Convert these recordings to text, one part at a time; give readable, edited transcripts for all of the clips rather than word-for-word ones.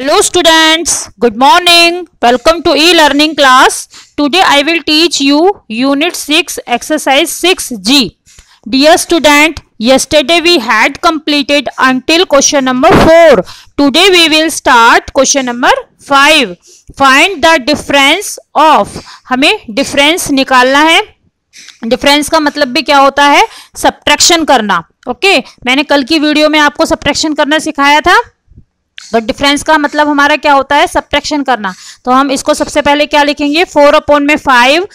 Hello students, good morning. Welcome to e-learning class. Today I will teach you Unit 6 exercise 6G. Dear student, yesterday we had completed until question number 4. Today we will start question number 5. Find the difference of, हमें difference निकालना है. Difference का मतलब भी क्या होता है? Subtraction करना. ओके, मैंने कल की वीडियो में आपको सब्ट्रैक्शन करना सिखाया था. तो डिफरेंस का मतलब हमारा क्या होता है? सब्ट्रैक्शन करना. तो हम इसको सबसे पहले क्या लिखेंगे? 4 अपॉन में 5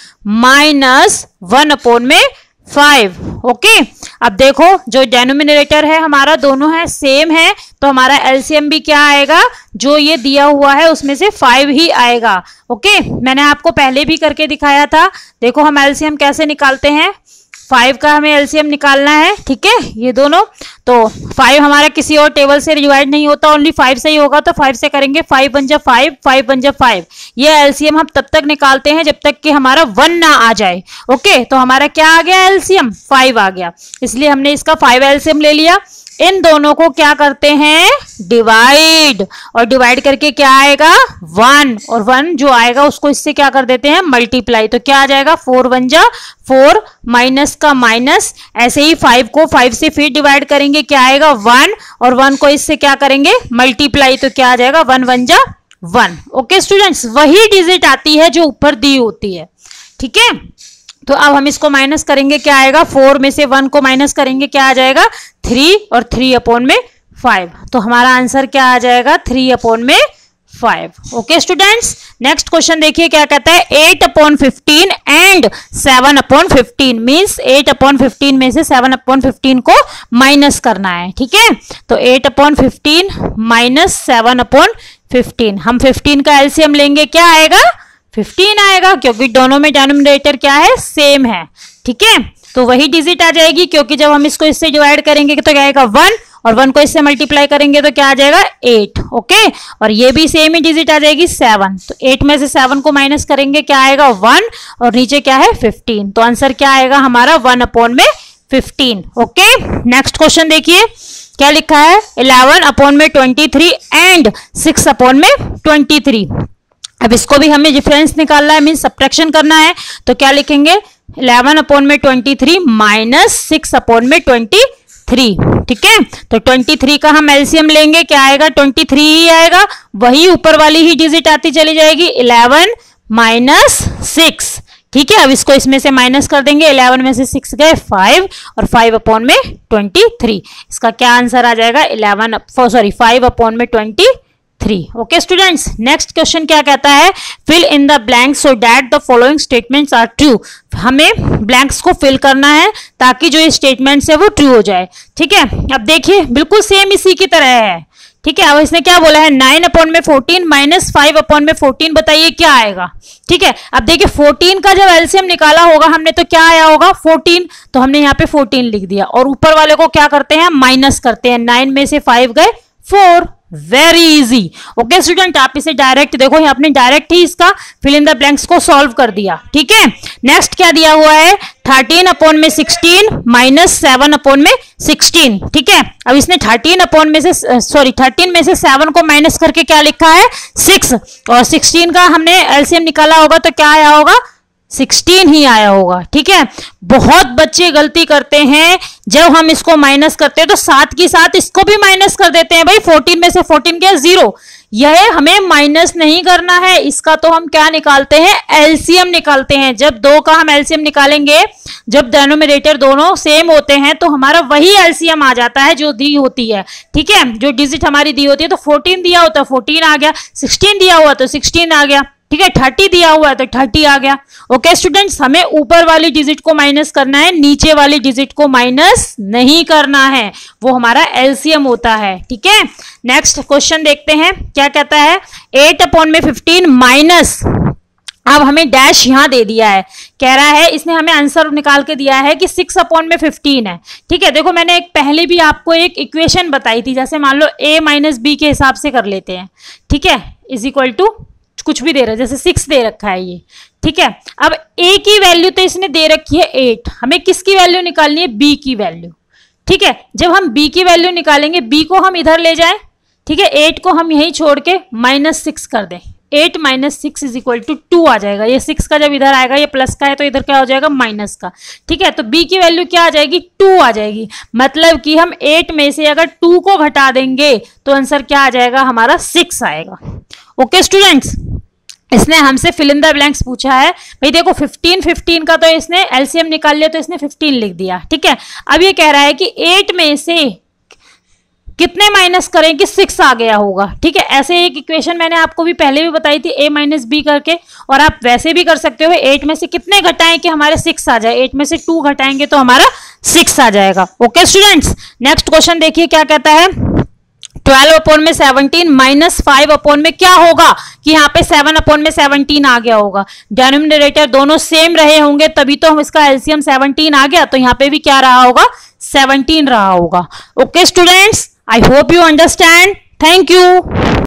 माइनस 1 अपॉन में 5. ओके, अब देखो जो डेनोमिनेटर है हमारा दोनों है सेम है, तो हमारा एलसीएम भी क्या आएगा? जो ये दिया हुआ है उसमें से 5 ही आएगा. ओके, मैंने आपको पहले भी करके दिखाया था. देखो हम एलसीएम कैसे निकालते हैं. 5 का हमें एलसीएम निकालना है. ठीक है, ये दोनों. तो 5 हमारा किसी और टेबल से डिवाइड नहीं होता, ओनली 5 से ही होगा. तो 5 से करेंगे 5 बन जा 5, 5 बन जा 5. ये एलसीएम हम तब तक निकालते हैं जब तक कि हमारा 1 ना आ जाए. ओके, तो हमारा क्या आ गया? एलसीएम 5 आ गया. इसलिए हमने इसका 5 एलसीएम ले लिया. इन दोनों को क्या करते हैं? डिवाइड. और डिवाइड करके क्या आएगा? 1. और 1 जो आएगा उसको इससे क्या कर देते हैं? मल्टीप्लाई. तो क्या आ जाएगा? 4 बन जा 4, माइनस का माइनस. ऐसे ही 5 को 5 से फिर डिवाइड करेंगे, क्या आएगा? 1. और 1 को इससे क्या करेंगे? मल्टीप्लाई. तो क्या आ जाएगा? 1 बन जा 1. ओके स्टूडेंट्स, वही डिजिट आती है जो ऊपर दी होती है. ठीक है, तो अब हम इसको माइनस करेंगे, क्या आएगा? 4 में से 1 को माइनस करेंगे, क्या आ जाएगा? 3. और 3 अपॉन में 5. तो हमारा आंसर क्या आ जाएगा? 3 अपॉन में 5. ओके स्टूडेंट्स, नेक्स्ट क्वेश्चन देखिए क्या कहता है. 8 upon 15 and 7 upon 15 means 8 upon 15 में से 7 अपॉन 15 को माइनस करना है. ठीक है, तो 8 अपॉन 15 माइनस 7 अपॉन 15. हम 15 का एलसीएम लेंगे, क्या आएगा? 15 आएगा, क्योंकि दोनों में डिनोमिनेटर क्या है? सेम है. ठीक है, तो वही डिजिट आ जाएगी, क्योंकि जब हम इसको इससे डिवाइड करेंगे तो क्या आएगा? 1. और 1 को इससे मल्टीप्लाई करेंगे तो क्या आ जाएगा? 8. ओके, और ये भी सेम ही डिजिट आ जाएगी 7. तो 8 में से 7 को माइनस करेंगे, क्या आएगा? 1. और नीचे क्या है? 15. तो आंसर क्या आएगा हमारा? 1 अपॉन में 15. ओके, नेक्स्ट क्वेश्चन देखिए क्या लिखा है. 11 अपॉन में 23 एंड 6 अपॉन में 23. अब इसको भी हमें डिफरेंस निकालना है, मीन सब्ट्रैक्शन करना है. तो क्या लिखेंगे? 11 अपॉन में 23 माइनस 6 अपॉन में 23. ठीक है, तो 23 का हम एलसीएम लेंगे, क्या आएगा? 23 ही आएगा. वही ऊपर वाली ही डिजिट आती चली जाएगी, 11 माइनस 6. ठीक है, अब इसको इसमें से माइनस कर देंगे. 11 में से 6 गए 5, और 5 अपॉन में 23. इसका क्या आंसर आ जाएगा? 5 अपॉन में 23. ओके स्टूडेंट्स, नेक्स्ट क्वेश्चन क्या कहता है. Fill in the blanks so that the following statements are true. हमें ब्लैंक्स को फिल करना है ताकि जो ये स्टेटमेंट्स है वो ट्रू हो जाए. ठीक है, अब देखिए बिल्कुल सेम इसी की तरह है. ठीक है, अब इसने क्या बोला है? 9 अपॉन में 14 माइनस 5 अपॉन में 14. बताइए क्या आएगा. ठीक है, अब देखिए 14 का जब एलसीएम निकाला होगा हमने तो क्या आया होगा? 14. तो हमने यहाँ पे 14 लिख दिया, और ऊपर वाले को क्या करते हैं? माइनस करते हैं. 9 में से 5 गए 4. Very easy. ओके स्टूडेंट, आप इसे डायरेक्ट देखो, आपने डायरेक्ट ही इसका फिल इन द ब्लैंक्स को सॉल्व कर दिया. ठीक है, नेक्स्ट क्या दिया हुआ है? 13 अपॉन में 16 माइनस 7 अपॉन में 16. ठीक है, अब इसने 13 में से 7 को माइनस करके क्या लिखा है? 6. और 16 का हमने एलसीएम निकाला होगा तो क्या आया होगा? 16 ही आया होगा. ठीक है, बहुत बच्चे गलती करते हैं, जब हम इसको माइनस करते हैं तो साथ के साथ इसको भी माइनस कर देते हैं. भाई 14 में से 14 क्या? 0. यह हमें माइनस नहीं करना है. इसका तो हम क्या निकालते हैं? एलसीएम निकालते हैं. जब 2 का हम एलसीएम निकालेंगे, जब डिनोमिनेटर दोनों सेम होते हैं तो हमारा वही एलसीएम आ जाता है जो दी होती है. ठीक है, जो डिजिट हमारी दी होती है. तो 14 दिया होता है 14 आ गया, 16 दिया हुआ तो 16 आ गया. ठीक है, 30 दिया हुआ है तो 30 आ गया. ओके स्टूडेंट्स, हमें ऊपर वाली डिजिट को माइनस करना है, नीचे वाली डिजिट को माइनस नहीं करना है. वो हमारा एलसीएम होता है. ठीक है, नेक्स्ट क्वेश्चन देखते हैं क्या कहता है. 8 अपॉन में 15 माइनस, अब हमें डैश यहां दे दिया है. कह रहा है, इसने हमें आंसर निकाल के दिया है कि 6 अपॉन में 15 है. ठीक है, देखो मैंने एक पहले भी आपको एक इक्वेशन बताई थी, जैसे मान लो a माइनस बी के हिसाब से कर लेते हैं. ठीक है, इज इक्वल टू कुछ भी दे रहा है, जैसे 6 दे रखा है ये. ठीक है, अब a की वैल्यू तो इसने दे रखी है 8. हमें किसकी वैल्यू निकालनी है? b की वैल्यू. ठीक है, जब हम b की वैल्यू निकालेंगे, b को हम इधर ले जाएं. ठीक है, 8 को हम यहीं छोड़ के -6 कर दें, 8 - 6 इज इक्वल टू 2 आ जाएगा। ये 6 का जब इधर आएगा, ये प्लस का है तो इधर क्या हो जाएगा, माइनस का। ठीक है, तो b की वैल्यू क्या आ जाएगी, 2 आ जाएगी। मतलब कि हम 8 में से अगर 2 को घटा देंगे तो आंसर क्या आ जाएगा हमारा, 6 आएगा। ओके स्टूडेंट्स, इसने हमसे फिल इन द ब्लैंक्स पूछा है। भाई देखो 15 का तो इसने एलसीएम निकाल लिया तो इसने 15 लिख दिया। ठीक है, अब ये कह रहा है कि 8 में से कितने माइनस करें कि 6 आ गया होगा। ठीक है, ऐसे एक इक्वेशन मैंने आपको भी पहले भी बताई थी, a - b करके, और आप वैसे भी कर सकते हो 8 में से कितने घटाएं कि हमारे 6 आ जाए। 8 में से 2 घटाएंगे तो हमारा 6 आ जाएगा। ओके स्टूडेंट्स, नेक्स्ट क्वेश्चन देखिए क्या कहता है। 12/17 -5 में क्या होगा कि यहाँ पे 7/17 आ गया होगा। डिनोमिनेटर दोनों सेम रहे होंगे तभी तो हम इसका एलसीएम 17 आ गया, तो यहाँ पे भी क्या रहा होगा, 17 रहा होगा। Okay students, I hope you understand. Thank you.